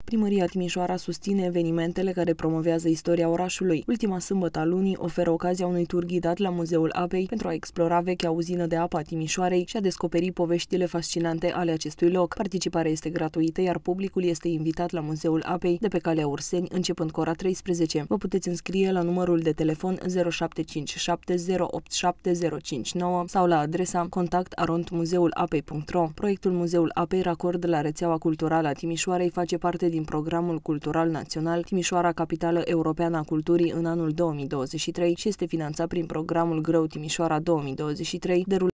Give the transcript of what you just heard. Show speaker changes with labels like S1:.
S1: Primăria Timișoara susține evenimentele care promovează istoria orașului. Ultima sâmbătă a lunii oferă ocazia unui tur ghidat la Muzeul Apei pentru a explora vechea uzină de apă a Timișoarei și a descoperi poveștile fascinante ale acestui loc. Participarea este gratuită, iar publicul este invitat la Muzeul Apei de pe Calea Urseni, începând cu ora 13. Vă puteți înscrie la numărul de telefon 0757 087 059 sau la adresa contact@muzeulapei.ro. Proiectul Muzeul Apei, racord la rețeaua culturală a Timișoarei, face parte din Programul Cultural Național Timișoara, Capitală Europeană a Culturii în anul 2023 și este finanțat prin Programul Grău Timișoara 2023,